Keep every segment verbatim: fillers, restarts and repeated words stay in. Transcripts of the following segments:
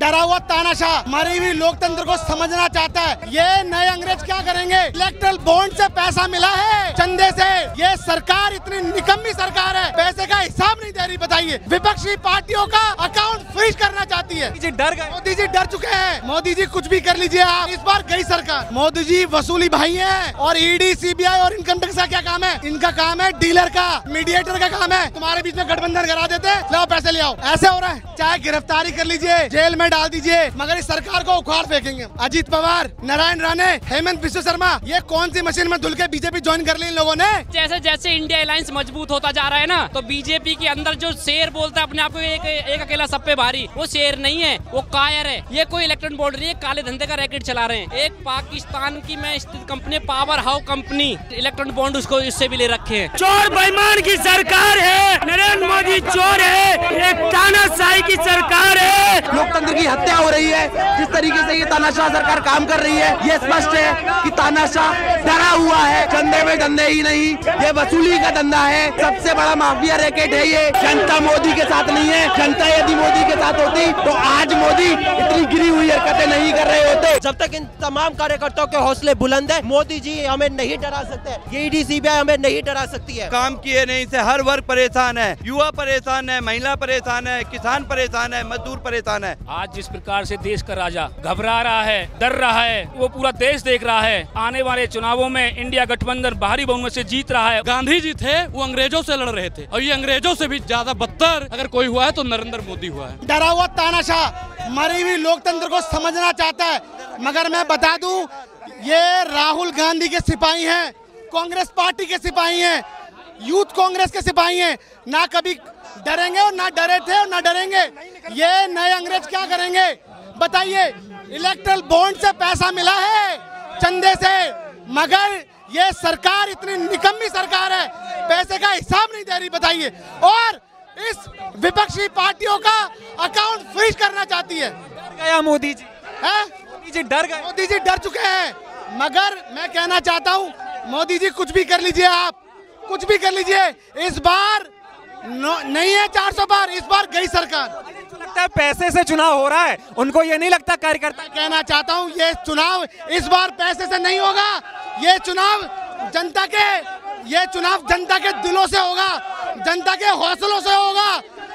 डरा हुआ तानाशाह मरी हुई लोकतंत्र को समझना चाहता है। ये नए अंग्रेज क्या करेंगे? इलेक्ट्रल बॉन्ड से पैसा मिला है, चंदे से। ये सरकार इतनी निकम्मी सरकार है, पैसे का हिसाब नहीं दे रही। बताइए, विपक्षी पार्टियों का अकाउंट फ्रीज करना चाहती है। जी डर गए, मोदी जी डर चुके हैं। मोदी जी कुछ भी कर लीजिए आप, इस बार गई सरकार। मोदी जी वसूली भाई है, और ईडी सीबीआई और इनकम टैक्स का क्या काम है? इनका काम है डीलर का, मीडिएटर का काम है। तुम्हारे बीच में गठबंधन करा देते, लाओ पैसे ले आओ। ऐसे हो रहा है। चाहे गिरफ्तारी कर लीजिए, जेल में डाल दीजिए, मगर इस सरकार को उखाड़ फेंकेंगे। अजीत पवार, नारायण राणे, हेमंत बिस्वा शर्मा, ये कौन सी मशीन में धुल के बीजेपी ज्वाइन कर ली इन लोगों ने? जैसे जैसे इंडिया अलायंस मजबूत होता जा रहा है ना, तो बीजेपी के अंदर जो शेर बोलता है अपने आप को एक, एक अकेला सब पे भारी, वो शेर नहीं है, वो कायर है। ये कोई इलेक्ट्रॉन बोर्ड नहीं है, काले धंधे का रैकेट चला रहे हैं। एक पाकिस्तान की में स्थित company power house company electron bond उसको इससे भी ले रखे हैं। चोर बेईमान की सरकार है, नरेंद्र मोदी चोर है, एक तानाशाही की सरकार है। लोकतंत्र की हत्या हो रही है। जिस तरीके से ये तानाशाह सरकार काम कर रही है, ये स्पष्ट है कि तानाशाह डरा हुआ है। चंदे में धंधे ही नहीं, ये वसूली का धंधा है। सबसे बड़ा माफिया रैकेट है ये। जनता मोदी के साथ नहीं है। जनता यदि मोदी के साथ होती तो आज मोदी इतनी गिरी हुई हरकतें नहीं कर रहे होते। जब तक इन तमाम कार्यकर्ताओं के हौसले बुलंद है, मोदी जी हमें नहीं डरा सकते। ये ईडी सीबीआई हमें नहीं डरा सकती है। काम किए नहीं से हर वर्ग परेशान है, युवा परेशान है, महिला परेशान है, किसान परेशान है, मजदूर परेशान है। आज जिस प्रकार से देश का राजा घबरा रहा है, डर रहा है, वो पूरा देश देख रहा है। आने वाले चुनावों में इंडिया गठबंधन भारी बहुमत से जीत रहा है। गांधी जी थे, वो अंग्रेजों से लड़ रहे थे, और ये अंग्रेजों से भी ज्यादा बदतर अगर कोई हुआ है तो नरेंद्र मोदी हुआ है। डरा हुआ तानाशाह मरी हुई लोकतंत्र को समझना चाहता है, मगर मैं बता दूं, ये राहुल गांधी के सिपाही हैं, कांग्रेस पार्टी के सिपाही हैं, यूथ कांग्रेस के सिपाही हैं। ना कभी डरेंगे और ना डरे थे और ना डरेंगे। ये नए अंग्रेज क्या करेंगे? बताइए, इलेक्ट्रल बॉन्ड से पैसा मिला है, चंदे से, मगर ये सरकार इतनी निकम्मी सरकार है, पैसे का हिसाब नहीं दे रही। बताइए, और इस विपक्षी पार्टियों का अकाउंट फ्रीज करना चाहती है। डर गया मोदी जी है? मोदी जी डर गए, मोदी जी डर चुके हैं। मगर मैं कहना चाहता हूँ, मोदी जी कुछ भी कर लीजिए आप, कुछ भी कर लीजिए, इस बार नहीं है चार सौ पार, इस बार गई सरकार। लगता है पैसे से चुनाव हो रहा है, उनको ये नहीं लगता कार्यकर्ता? कहना चाहता हूँ, ये चुनाव इस बार पैसे से नहीं होगा, ये चुनाव जनता के ये चुनाव जनता के दिलों से होगा, जनता के हौसलों से होगा।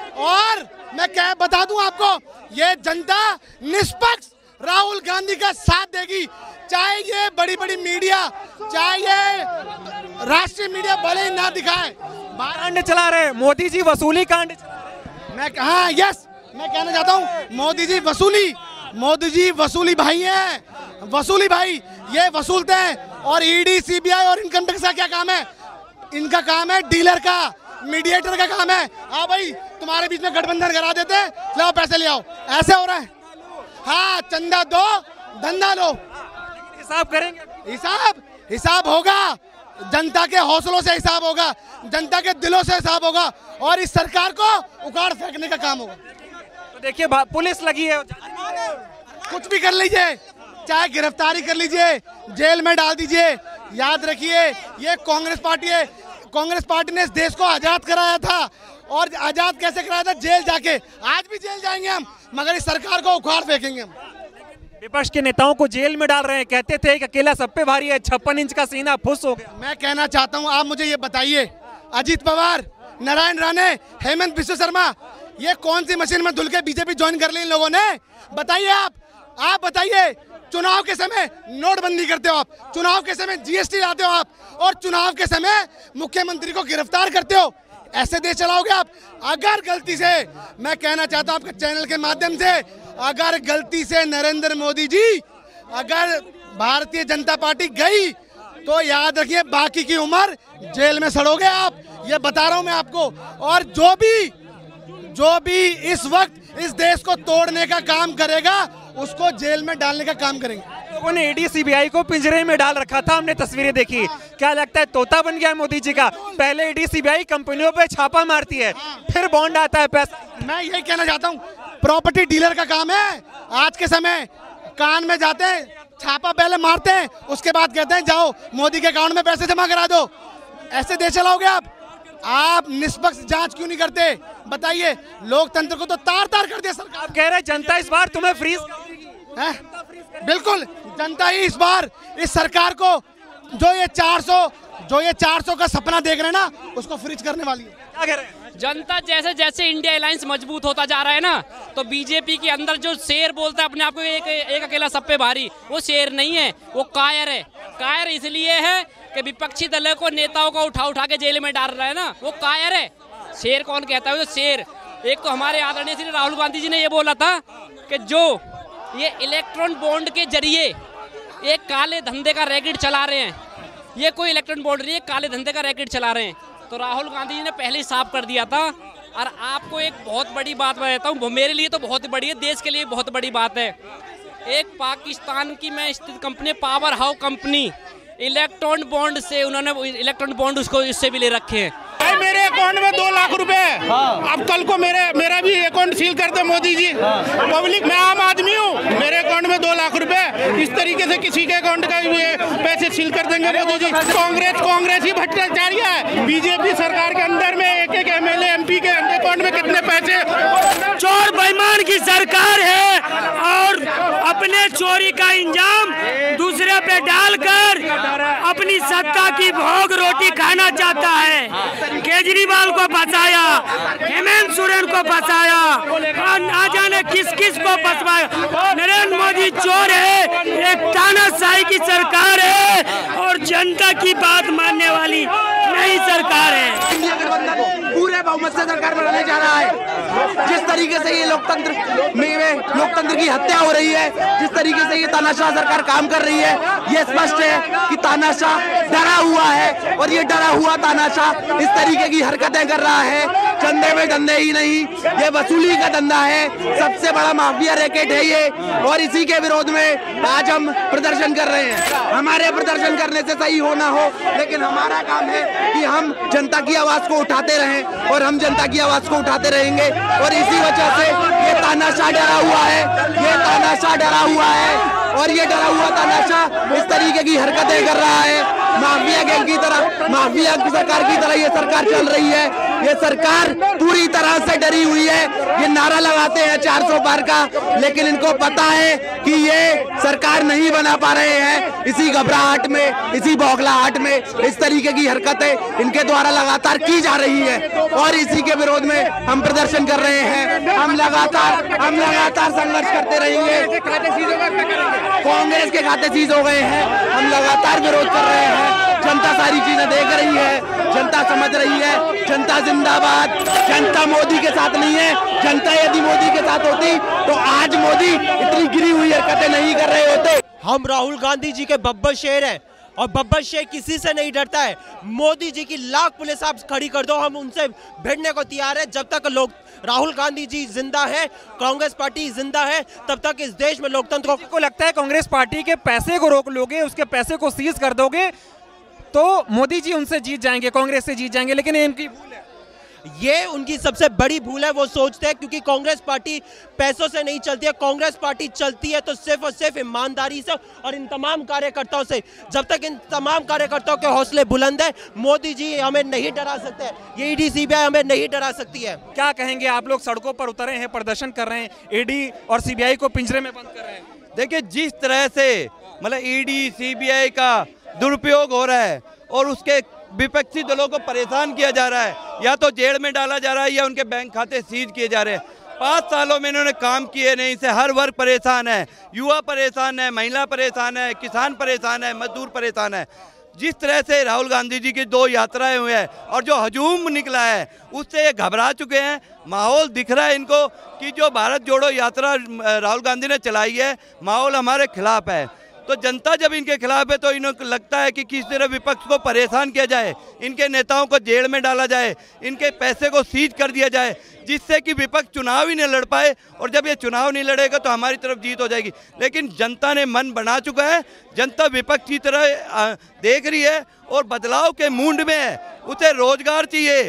और मैं क्या बता दूं आपको, ये जनता निष्पक्ष राहुल गांधी का साथ देगी। चाहे ये बड़ी बड़ी मीडिया, चाहे ये राष्ट्रीय मीडिया भले ही ना दिखाए, कांड चला रहे मोदी जी, वसूली कांड चला रहे। मैं हाँ यस मैं कहना चाहता हूँ, मोदी जी वसूली मोदी जी वसूली भाई हैं, वसूली भाई ये वसूलते हैं। और ईडी सीबीआई और इनकम टैक्स का क्या काम है? इनका काम है डीलर का, मीडिएटर का काम है। हाँ भाई, तुम्हारे बीच में गठबंधन करा देते, लाओ पैसे ले आओ। ऐसे हो रहा है। हाँ, चंदा दो, धंधा लो। हिसाब करेंगे, हिसाब हिसाब होगा, जनता के हौसलों से हिसाब होगा, जनता के दिलों से हिसाब होगा, और इस सरकार को उखाड़ फेंकने का काम होगा। तो देखिए, पुलिस लगी है, कुछ भी कर लीजिए, चाहे गिरफ्तारी कर लीजिए, जेल में डाल दीजिए। याद रखिए, ये कांग्रेस पार्टी है। कांग्रेस पार्टी ने इस देश को आजाद कराया था, और आजाद कैसे कराया था? जेल जाके। आज भी जेल जाएंगे हम, मगर इस सरकार को उखाड़ फेंकेंगे हम। विपक्ष के नेताओं को जेल में डाल रहे हैं, कहते थे कि अकेला सब पे भारी है, छप्पन इंच का सीना फुस हो गया। मैं कहना चाहता हूं, आप मुझे ये बताइए, अजीत पवार, नारायण राणे, हेमंत बिस्वा शर्मा, ये कौन सी मशीन में धुल के बीजेपी ज्वाइन कर ली इन लोगों ने? बताइए आप आप बताइए। चुनाव के समय नोटबंदी करते हो आप, चुनाव के समय जीएसटी लाते हो आप, और चुनाव के समय मुख्यमंत्री को गिरफ्तार करते हो। ऐसे देश चलाओगे आप? अगर गलती से, मैं कहना चाहता हूं आपके चैनल के माध्यम से, अगर गलती से नरेंद्र मोदी जी, अगर भारतीय जनता पार्टी गई, तो याद रखिए बाकी की उम्र जेल में सड़ोगे आप। ये बता रहा हूं मैं आपको। और जो भी जो भी इस वक्त इस देश को तोड़ने का काम करेगा, उसको जेल में डालने का काम करेंगे। लोगों ने ईडी सीबीआई को पिंजरे में डाल रखा था, हमने तस्वीरें देखी। क्या लगता है तोता बन गया मोदी जी का? पहले ईडी सीबीआई कंपनियों पे छापा मारती है, फिर बॉन्ड आता है, पैसा। मैं यही कहना चाहता हूँ, प्रॉपर्टी डीलर का काम है। आज के समय कान में जाते हैं, छापा पहले मारते हैं, उसके बाद कहते हैं जाओ मोदी के अकाउंट में पैसे जमा करा दो। ऐसे देश चलाओगे आप? आप निष्पक्ष जांच क्यों नहीं करते? बताइए, लोकतंत्र को तो तार तार कर दिया सरकार। आप कह रहे हैं जनता इस बार तुम्हें फ्रीज है? बिल्कुल, जनता ही इस बार इस सरकार को जो ये चार सौ जो ये चार सौ का सपना देख रहे हैं ना, उसको फ्रीज करने वाली है। क्या कह रहे हैं? जनता जैसे जैसे इंडिया अलायंस मजबूत होता जा रहा है ना, तो बीजेपी के अंदर जो शेर बोलता है अपने आप को एक एक अकेला सब पे भारी, वो शेर नहीं है, वो कायर है। कायर इसलिए है कि विपक्षी दलों को, नेताओं को उठा उठा के जेल में डाल रहा है ना, वो कायर है। शेर कौन कहता है? वो शेर। एक तो हमारे आदरणीय श्री राहुल गांधी जी ने ये बोला था कि जो ये इलेक्ट्रॉन बॉन्ड के जरिए एक काले धंधे का रैकेट चला रहे हैं, ये कोई इलेक्ट्रॉन बॉन्ड नहीं है, काले धंधे का रैकेट चला रहे हैं। तो राहुल गांधी जी ने पहले ही साफ कर दिया था। और आपको एक बहुत बड़ी बात बताता हूँ, मेरे लिए तो बहुत बड़ी है, देश के लिए बहुत बड़ी बात है। एक पाकिस्तान की मैं स्थित company, power house company, electron bond से उन्होंने इलेक्ट्रॉन बॉन्ड उसको इससे भी ले रखे हैं। मेरे अकाउंट में दो लाख रुपए है। हाँ। अब कल को मेरे मेरा भी अकाउंट सील कर दे मोदी जी। हाँ। पब्लिक, मैं आम आदमी हूँ, मेरे अकाउंट में दो लाख रुपए, इस तरीके से किसी के अकाउंट का ये पैसे सील कर देंगे मोदी जी। कांग्रेस कांग्रेस ही भ्रष्टाचारी है। बीजेपी सरकार के अंदर में एक एक एमएलए एमपी के अकाउंट में कितने पैसे? चोर बेईमान की सरकार है और अपने चोरी का इंजाम दूसरे पे डालकर अपनी सत्ता की भोग रोटी खाना चाहता है। केजरीवाल को फंसाया, हेमंत सोरेन को फंसाया, और ना जाने किस किस को फंसवाया। नरेंद्र मोदी चोर है, एक तानाशाही की सरकार है और जनता की बात मानने वाली नहीं सरकार है। इंडिया गठबंधन पूरे बहुमत से सरकार बनाने जा रहा है। जिस तरीके से ये लोकतंत्र में लोकतंत्र की हत्या हो रही है, जिस तरीके से ये तानाशाह सरकार काम कर रही है, ये स्पष्ट है कि तानाशाह डरा हुआ है और ये डरा हुआ तानाशाह इस तरीके की हरकतें कर रहा है। चंदे में धंधे ही नहीं, ये वसूली का धंधा है, सबसे बड़ा माफिया रैकेट है ये। और इसी के विरोध में आज हम प्रदर्शन कर रहे हैं। हमारे प्रदर्शन करने से सही हो ना हो, लेकिन हमारा काम है कि हम जनता की आवाज को उठाते रहें और हम जनता की आवाज को उठाते रहेंगे। और इसी वजह से ये तानाशाह डरा हुआ है, ये तानाशाह डरा हुआ है और ये डरा हुआ तानाशाह इस तरीके की हरकतें कर रहा है। माफिया गैंग की तरह, माफिया सरकार की तरह ये सरकार चल रही है। ये सरकार पूरी तरह से डरी हुई है। ये नारा लगाते हैं चार सौ पार का, लेकिन इनको पता है कि ये सरकार नहीं बना पा रहे हैं। इसी घबराहट में, इसी बौखलाहट में इस तरीके की हरकतें इनके द्वारा लगातार की जा रही है और इसी के विरोध में हम प्रदर्शन कर रहे हैं। हम लगातार हम लगातार संघर्ष करते रहेंगे। कांग्रेस के खाते सीज हो गए हैं, हम लगातार विरोध कर रहे हैं। जनता सारी चीजें देख रही है, जनता समझ रही है। जनता जिंदाबाद। जनता मोदी के साथ नहीं है। जनता यदि मोदी के साथ होती तो आज मोदी इतनी गिरी हुई हरकतें नहीं कर रहे होते। हम राहुल गांधी जी के बब्बर शेर हैं और बब्बर शेर किसी से नहीं डरता है। मोदी जी की लाख पुलिस आप खड़ी कर दो, हम उनसे भिड़ने को तैयार है। जब तक लोग राहुल गांधी जी जिंदा है, कांग्रेस पार्टी जिंदा है, तब तक इस देश में लोकतंत्र को लगता है कांग्रेस पार्टी के पैसे को रोक लोगे, उसके पैसे को सीज कर दोगे तो मोदी जी उनसे जीत जाएंगे, कांग्रेस से जीत जाएंगे। लेकिन ये इनकी भूल है, ये उनकी सबसे बड़ी भूल है। वो सोचते हैं क्योंकि कांग्रेस पार्टी पैसों से नहीं चलती है, कांग्रेस पार्टी चलती है तो सिर्फ और सिर्फ ईमानदारी से और इन तमाम कार्यकर्ताओं से। जब तक इन तमाम कार्यकर्ताओं के हौसले बुलंद है, मोदी जी हमें नहीं डरा सकते, ये ईडी सीबीआई हमें नहीं डरा सकती है। क्या कहेंगे आप? लोग सड़कों पर उतरे हैं, प्रदर्शन कर रहे हैं, ईडी और सीबीआई को पिंजरे में बंद कर रहे हैं। देखिए, जिस तरह से मतलब ईडी सीबीआई का दुरुपयोग हो रहा है और उसके विपक्षी दलों को परेशान किया जा रहा है, या तो जेल में डाला जा रहा है या उनके बैंक खाते सीज किए जा रहे हैं। पाँच सालों में इन्होंने काम किए नहीं, से हर वर्ग परेशान है, युवा परेशान है, महिला परेशान है, किसान परेशान है, मजदूर परेशान है। जिस तरह से राहुल गांधी जी की दो यात्राएं हुई हैं और जो हजूम निकला है उससे ये घबरा चुके हैं। माहौल दिख रहा है इनको कि जो भारत जोड़ो यात्रा राहुल गांधी ने चलाई है, माहौल हमारे खिलाफ है। तो जनता जब इनके खिलाफ है तो इन्हें लगता है कि किस तरह विपक्ष को परेशान किया जाए, इनके नेताओं को जेल में डाला जाए, इनके पैसे को सीज कर दिया जाए, जिससे कि विपक्ष चुनाव ही नहीं लड़ पाए। और जब ये चुनाव नहीं लड़ेगा तो हमारी तरफ जीत हो जाएगी। लेकिन जनता ने मन बना चुका है, जनता विपक्ष की तरह देख रही है और बदलाव के मूड में है। उसे रोजगार चाहिए,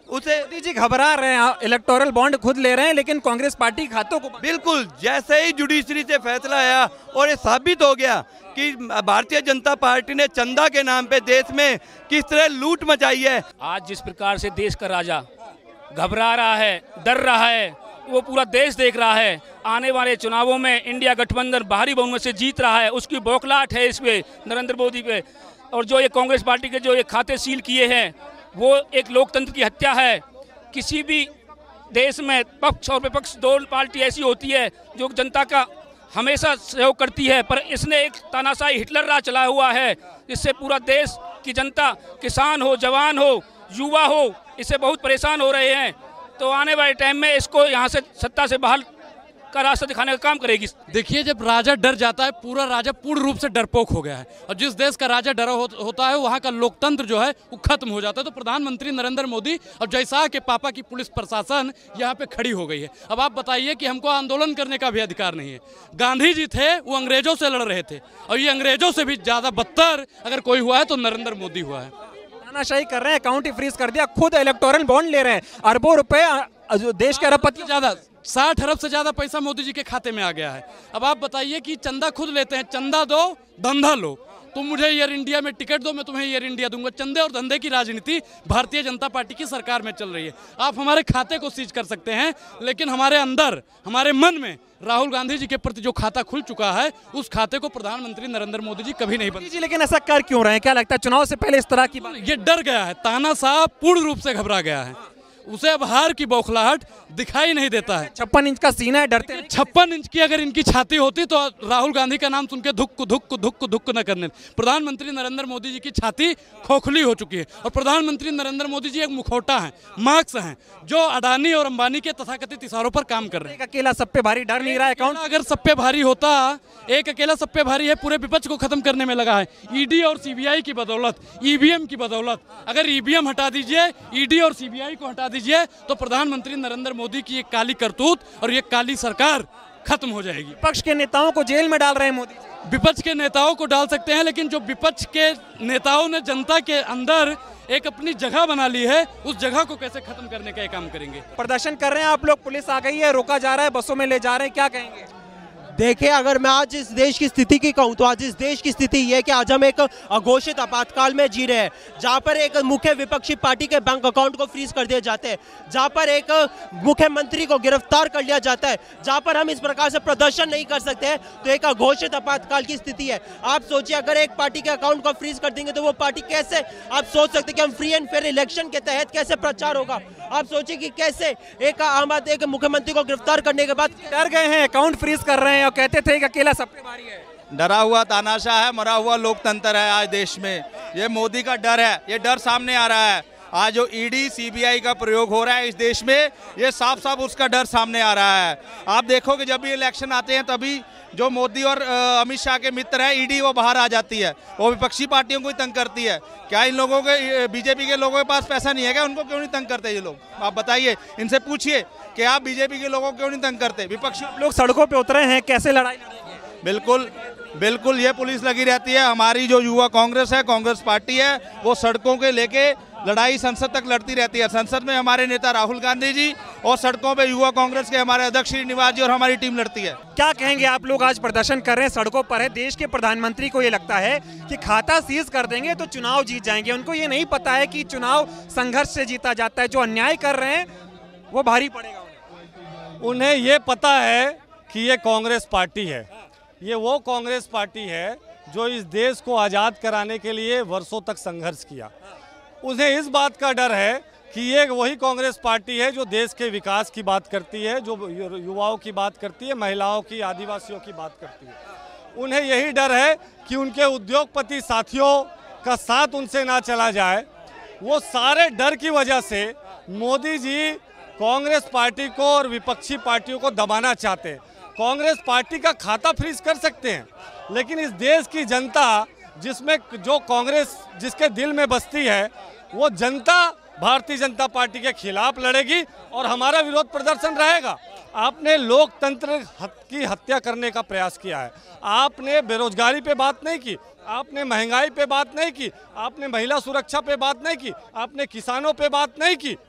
उसे मोदी जी घबरा रहे हैं, इलेक्टोरल बॉन्ड खुद ले रहे हैं लेकिन कांग्रेस पार्टी खातों को बिल्कुल जैसे ही जुडिशरी से फैसला आया और ये साबित हो गया कि भारतीय जनता पार्टी ने चंदा के नाम पे देश में किस तरह लूट मचाई है। आज जिस प्रकार से देश का राजा घबरा रहा है, डर रहा है, वो पूरा देश देख रहा है। आने वाले चुनावों में इंडिया गठबंधन भारी बहुमत से जीत रहा है, उसकी बौखलाहट है इस पे नरेंद्र मोदी पे। और जो ये कांग्रेस पार्टी के जो ये खाते सील किए हैं वो एक लोकतंत्र की हत्या है। किसी भी देश में पक्ष और विपक्ष दो पार्टी ऐसी होती है जो जनता का हमेशा सहयोग करती है, पर इसने एक तानाशाही हिटलर राज चलाया हुआ है जिससे पूरा देश की जनता, किसान हो, जवान हो, युवा हो, इससे बहुत परेशान हो रहे हैं। तो आने वाले टाइम में इसको यहाँ से सत्ता से बहाल का रास्ता दिखाने का काम करेगी। देखिए, जब राजा डर जाता है, पूरा राजा पूर्ण रूप से डरपोक हो गया है, और जिस देश का राजा डरा हो, होता है वहाँ का लोकतंत्र जो है वो खत्म हो जाता है। तो प्रधानमंत्री नरेंद्र मोदी और जैसा के पापा की पुलिस प्रशासन यहाँ पे खड़ी हो गई है। अब आप बताइए कि हमको आंदोलन करने का भी अधिकार नहीं है। गांधी जी थे वो अंग्रेजों से लड़ रहे थे, और ये अंग्रेजों से भी ज्यादा बदतर अगर कोई हुआ है तो नरेंद्र मोदी हुआ है। तानाशाही कर रहे हैं, अकाउंट ही फ्रीज कर दिया, खुद इलेक्टोरल बॉन्ड ले रहे हैं, अरबों रुपए देश के अरबपति ज्यादा साठ अरब से ज्यादा पैसा मोदी जी के खाते में आ गया है। अब आप बताइए कि चंदा खुद लेते हैं, चंदा दो धंधा लो, तुम मुझे एयर इंडिया में टिकट दो, मैं तुम्हें एयर इंडिया दूंगा। चंदे और धंधे की राजनीति भारतीय जनता पार्टी की सरकार में चल रही है। आप हमारे खाते को सीज कर सकते हैं, लेकिन हमारे अंदर, हमारे मन में राहुल गांधी जी के प्रति जो खाता खुल चुका है, उस खाते को प्रधानमंत्री नरेंद्र मोदी जी कभी नहीं बंद। जी, लेकिन ऐसा कर क्यों रहे हैं? क्या लगता है चुनाव से पहले इस तरह की बात? ये डर गया है, तानाशाह पूर्ण रूप से घबरा गया है, उसे अब हार की बौखलाहट दिखाई नहीं देता है। छप्पन इंच का सीना है, डरते हैं। छप्पन इंच की अगर इनकी छाती होती तो राहुल गांधी का नाम सुन के धुक धुक धुक धुक न करने। प्रधानमंत्री नरेंद्र मोदी जी की छाती खोखली हो चुकी है, और प्रधानमंत्री नरेंद्र मोदी जी एक मुखौटा है, मार्क्स हैं, जो अडानी और अंबानी के तथाकथित इशारों पर काम कर रहे हैं। एक अकेला सब पे भारी डर नहीं रहा है अकाउंट? अगर सब पे भारी होता, एक अकेला सब पे भारी है, पूरे विपक्ष को खत्म करने में लगा है। ईडी और सीबीआई की बदौलत, ईवीएम की बदौलत, अगर ईवीएम हटा दीजिए, ईडी और सीबीआई को हटा दीजिए, तो प्रधानमंत्री नरेंद्र मोदी की एक काली करतूत और ये काली सरकार खत्म हो जाएगी। विपक्ष के नेताओं को जेल में डाल रहे हैं मोदी जी। विपक्ष के नेताओं को डाल सकते हैं, लेकिन जो विपक्ष के नेताओं ने जनता के अंदर एक अपनी जगह बना ली है, उस जगह को कैसे खत्म करने का काम करेंगे। प्रदर्शन कर रहे हैं आप लोग, पुलिस आ गई है, रोका जा रहा है, बसों में ले जा रहे हैं, क्या कहेंगे? देखिए, अगर मैं आज इस देश की स्थिति की कहूँ तो आज इस देश की स्थिति ये है कि आज हम एक अघोषित आपातकाल में जी रहे हैं, जहाँ पर एक मुख्य विपक्षी पार्टी के बैंक अकाउंट को फ्रीज कर दिए जाते हैं, जहाँ पर एक मुख्यमंत्री को गिरफ्तार कर लिया जाता है, जहाँ पर हम इस प्रकार से प्रदर्शन नहीं कर सकते हैं, तो एक अघोषित आपातकाल की स्थिति है। आप सोचिए, अगर एक पार्टी के अकाउंट को फ्रीज कर देंगे तो वो पार्टी कैसे, आप सोच सकते हैं कि हम फ्री एंड फेयर इलेक्शन के तहत कैसे प्रचार होगा। आप सोचिए कि कैसे एक आम आदमी, एक मुख्यमंत्री को गिरफ्तार करने के बाद डर गए हैं, अकाउंट फ्रीज कर रहे हैं, और कहते थे कि अकेला सब पे भारी है। डरा हुआ तानाशाह है, मरा हुआ लोकतंत्र है आज देश में। ये मोदी का डर है, ये डर सामने आ रहा है। आज जो ईडी सीबीआई का प्रयोग हो रहा है इस देश में, ये साफ साफ उसका डर सामने आ रहा है। आप देखोगे जब भी इलेक्शन आते हैं तभी जो मोदी और अमित शाह के मित्र हैं, ईडी वो बाहर आ जाती है, वो विपक्षी पार्टियों को ही तंग करती है। क्या इन लोगों के, बीजेपी के लोगों के पास पैसा नहीं है क्या? उनको क्यों नहीं तंग करते ये लोग? आप बताइए, इनसे पूछिए कि आप बीजेपी के लोगों को क्यों नहीं तंग करते? विपक्षी लोग सड़कों पे उतरे हैं, कैसे लड़ाई लड़ेंगे? बिल्कुल बिल्कुल ये पुलिस लगी रहती है। हमारी जो युवा कांग्रेस है, कांग्रेस पार्टी है, वो सड़कों के लेके लड़ाई संसद तक लड़ती रहती है। संसद में हमारे नेता राहुल गांधी जी और सड़कों पे युवा कांग्रेस के हमारे अध्यक्ष श्रीनिवास जी और हमारी टीम लड़ती है। क्या कहेंगे आप लोग आज प्रदर्शन कर रहे हैं, सड़कों पर है, देश के प्रधानमंत्री को ये लगता है कि खाता सीज कर देंगे तो चुनाव जीत जाएंगे। उनको ये नहीं पता है कि चुनाव संघर्ष से जीता जाता है, जो अन्याय कर रहे हैं वो भारी पड़ेगा उन्हें। उन्हें ये पता है कि ये कांग्रेस पार्टी है, ये वो कांग्रेस पार्टी है जो इस देश को आज़ाद कराने के लिए वर्षों तक संघर्ष किया। उन्हें इस बात का डर है कि ये वही कांग्रेस पार्टी है जो देश के विकास की बात करती है, जो युवाओं की बात करती है, महिलाओं की, आदिवासियों की बात करती है। उन्हें यही डर है कि उनके उद्योगपति साथियों का साथ उनसे ना चला जाए। वो सारे डर की वजह से मोदी जी कांग्रेस पार्टी को और विपक्षी पार्टियों को दबाना चाहते हैं। कांग्रेस पार्टी का खाता फ्रीज कर सकते हैं, लेकिन इस देश की जनता, जिसमें जो कांग्रेस जिसके दिल में बसती है, वो जनता भारतीय जनता पार्टी के खिलाफ लड़ेगी और हमारा विरोध प्रदर्शन रहेगा। आपने लोकतंत्र की हत्या करने का प्रयास किया है। आपने बेरोजगारी पे बात नहीं की, आपने महंगाई पे बात नहीं की, आपने महिला सुरक्षा पे बात नहीं की, आपने किसानों पे बात नहीं की।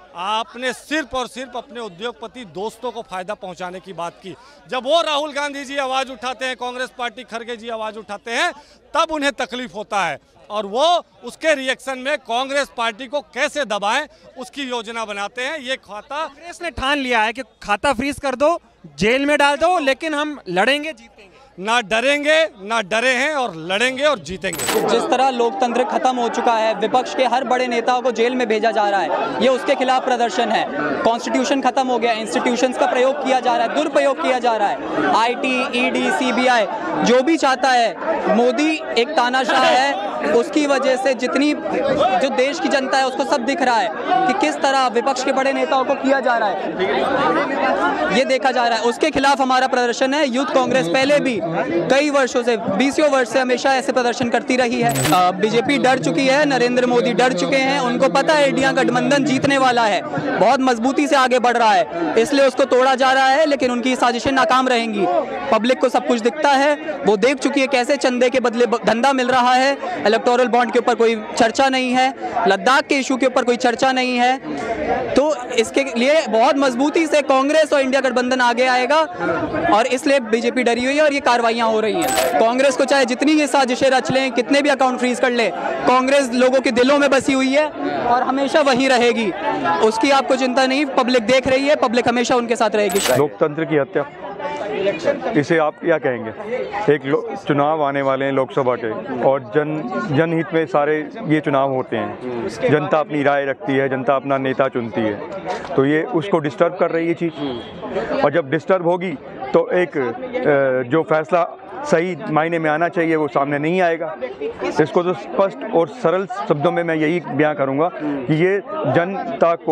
आपने सिर्फ और सिर्फ अपने उद्योगपति दोस्तों को फायदा पहुंचाने की बात की। जब वो राहुल गांधी जी आवाज उठाते हैं, कांग्रेस पार्टी खड़गे जी आवाज उठाते हैं, तब उन्हें तकलीफ होता है और वो उसके रिएक्शन में कांग्रेस पार्टी को कैसे दबाएं उसकी योजना बनाते हैं। ये खाता कांग्रेस ने ठान लिया है कि खाता फ्रीज कर दो, जेल में डाल दो, लेकिन हम लड़ेंगे जीतेंगे। ना डरेंगे, ना डरे हैं और लड़ेंगे और जीतेंगे। जिस तरह लोकतंत्र खत्म हो चुका है, विपक्ष के हर बड़े नेताओं को जेल में भेजा जा रहा है, ये उसके खिलाफ प्रदर्शन है। कॉन्स्टिट्यूशन खत्म हो गया, इंस्टीट्यूशंस का प्रयोग किया जा रहा है, दुरुपयोग किया जा रहा है। आईटी, ईडी, सीबीआई जो भी चाहता है, मोदी एक तानाशाह है, उसकी वजह से जितनी जो देश की जनता है उसको सब दिख रहा है कि किस तरह विपक्ष के बड़े नेताओं को किया जा रहा है, ये देखा जा रहा है। उसके खिलाफ हमारा प्रदर्शन है। यूथ कांग्रेस पहले भी कई वर्षों से, बीसियों वर्ष से हमेशा ऐसे प्रदर्शन करती रही है। बीजेपी डर चुकी है, नरेंद्र मोदी डर चुके हैं, उनको पता है इंडिया गठबंधन जीतने वाला है, बहुत मजबूती से आगे बढ़ रहा है, इसलिए उसको तोड़ा जा रहा है, लेकिन उनकी साजिशें नाकाम रहेंगी। पब्लिक को सब कुछ दिखता है, वो देख चुकी है कैसे चंदे के बदले धंधा मिल रहा है। इलेक्टोरल बॉन्ड के ऊपर कोई चर्चा नहीं है, लद्दाख के इशू के ऊपर कोई चर्चा नहीं है, तो इसके लिए बहुत मजबूती से कांग्रेस और इंडिया गठबंधन आगे आएगा और इसलिए बीजेपी डरी हुई है और ये कार्रवाइयां हो रही हैं। कांग्रेस को चाहे जितनी ये साजिशें रच लें, कितने भी अकाउंट फ्रीज कर ले, कांग्रेस लोगों के दिलों में बसी हुई है और हमेशा वहीं रहेगी, उसकी आपको चिंता नहीं। पब्लिक देख रही है, पब्लिक हमेशा उनके साथ रहेगी। लोकतंत्र की हत्या, इसे आप क्या कहेंगे? एक चुनाव आने वाले हैं लोकसभा के और जन जनहित में सारे ये चुनाव होते हैं, जनता अपनी राय रखती है, जनता अपना नेता चुनती है, तो ये उसको डिस्टर्ब कर रही है चीज़। और जब डिस्टर्ब होगी तो एक जो फैसला सही मायने में आना चाहिए वो सामने नहीं आएगा। इसको तो स्पष्ट और सरल शब्दों में मैं यही बयां करूंगा कि ये जनता को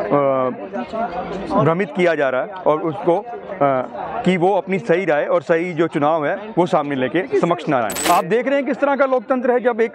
भ्रमित किया जा रहा है और उसको आ, कि वो अपनी सही राय और सही जो चुनाव है वो सामने लेके समक्ष ना आए। आप देख रहे हैं किस तरह का लोकतंत्र है। जब एक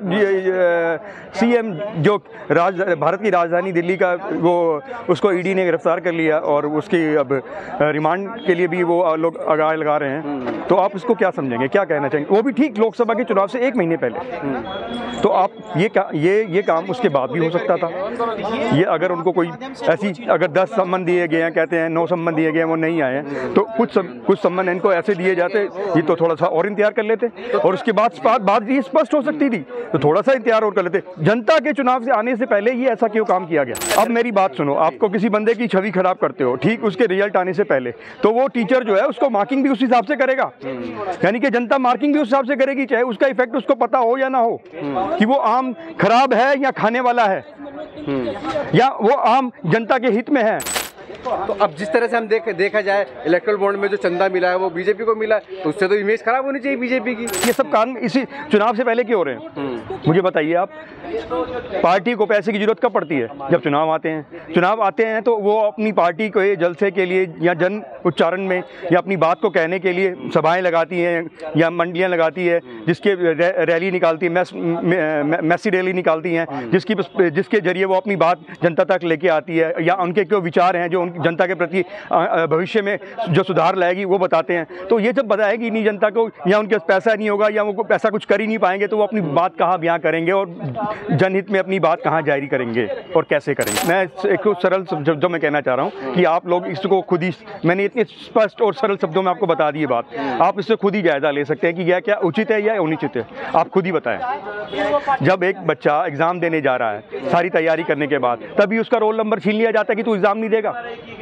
सीएम जो राज भारत की राजधानी दिल्ली का, वो उसको ईडी ने गिरफ्तार कर लिया और उसकी अब रिमांड के लिए भी वो लोग आगाह लगा रहे हैं, तो आप इसको क्या समझेंगे, क्या कहना चाहेंगे? वो भी ठीक लोकसभा के चुनाव से एक महीने पहले। तो आप ये का, ये ये काम उसके बाद भी हो सकता था। ये अगर उनको कोई ऐसी, अगर दस सम्मन दिए गए हैं, कहते हैं नौ सम्मन दिए गए हैं, वो नहीं आए हैं, तो कुछ सम, कुछ सम्मन इनको ऐसे दिए जाते, ये तो थोड़ा सा और इंतजार कर लेते और उसके बाद बात ये स्पष्ट हो सकती थी, तो थोड़ा सा इंतजार और कर लेते। जनता के चुनाव से आने से पहले ये ऐसा क्यों काम किया गया? अब मेरी बात सुनो, आपको किसी बंदे की छवि खराब करते हो, ठीक उसके रिजल्ट आने से पहले, तो वो टीचर जो है उसको मार्किंग भी उस हिसाब से करेगा, यानी कि जनता मार्किंग भी उस हिसाब से करेगी, चाहे उसका इफेक्ट उसको पता हो या ना हो, कि वो आम खराब है या खाने वाला है, या वो आम जनता के हित में है। तो अब जिस तरह से हम देख देखा जाए, इलेक्ट्रल बॉन्ड में जो चंदा मिला है वो बीजेपी को मिला है, तो उससे तो इमेज खराब होनी चाहिए बीजेपी की। ये सब काम इसी चुनाव से पहले क्यों हो रहे हैं? मुझे बताइए आप, पार्टी को पैसे की जरूरत कब पड़ती है? जब चुनाव आते हैं। चुनाव आते हैं तो वो अपनी पार्टी को जलसे के लिए या जन उच्चारण में या अपनी बात को कहने के लिए सभाएं लगाती हैं या मंडियां लगाती है, जिसके रैली निकालती है, मैस, मैसी रैली निकालती हैं, जिसकी जिसके जरिए वो अपनी बात जनता तक लेके आती है, या उनके जो विचार हैं जो जनता के प्रति भविष्य में जो सुधार लाएगी वो बताते हैं। तो ये जब बताएगी नहीं जनता को, या उनके पास पैसा नहीं होगा, या वो पैसा कुछ कर ही नहीं पाएंगे, तो वो अपनी बात कहाँ बयां करेंगे और जनहित में अपनी बात कहाँ जारी करेंगे और कैसे करेंगे? मैं एक सरल शब्दों में कहना चाह रहा हूँ कि आप लोग इसको खुद ही, मैंने इतने स्पष्ट और सरल शब्दों में आपको बता दी ये बात, आप इससे खुद ही जायजा ले सकते हैं कि यह क्या उचित है या अनुचित है, आप खुद ही बताएं। जब एक बच्चा एग्जाम देने जा रहा है सारी तैयारी करने के बाद, तभी उसका रोल नंबर छीन लिया जाता है कि तू एग्जाम नहीं देगा,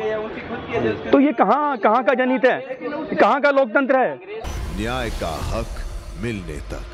तो ये कहाँ कहाँ का जनहित है, कहाँ का लोकतंत्र है? न्याय का हक मिलने तक।